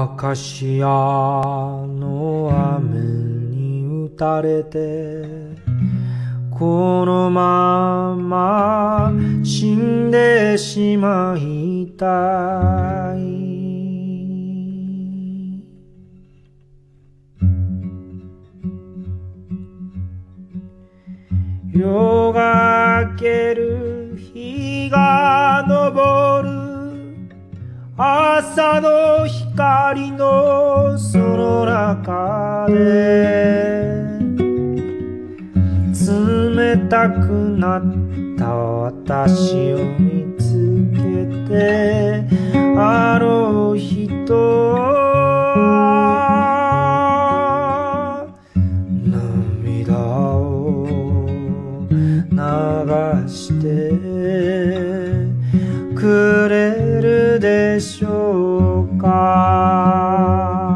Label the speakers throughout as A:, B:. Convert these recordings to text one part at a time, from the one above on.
A: アカシアの雨に打たれてこのまま死んでしまいたい。夜が明ける日がのぼる朝の光のその中で冷たくなった私を見つけてあの人は涙を流してくれるでしょうか。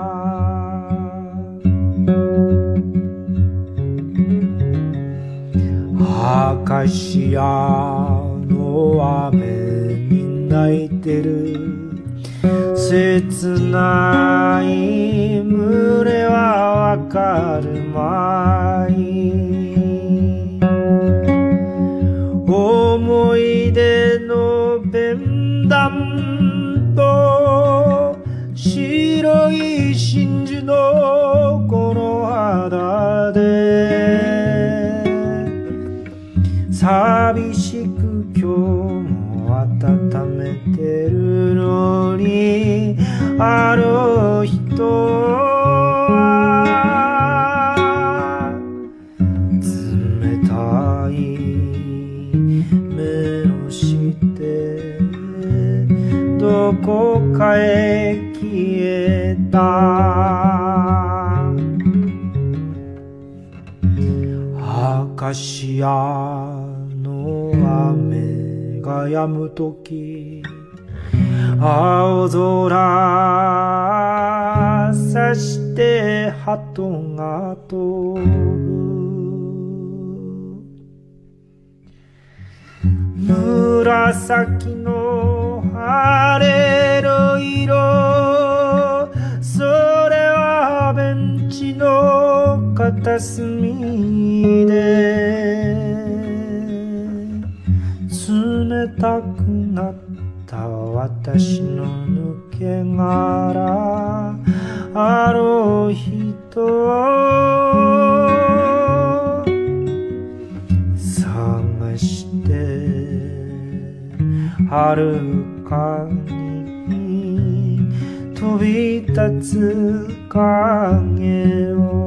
A: アカシアの雨に泣いてる切ない胸はわかるまい。思い出のペンダント白い真珠のこの肌で寂しく今日も温めてるのにあの人は冷たい目をしてどこかへ消えた。アカシアの雨が止むとき青空さして鳩が飛ぶ。紫の晴れの色それはベンチの片隅で冷たくなった私の抜け殻あの人を探して遥かに飛び立つ影を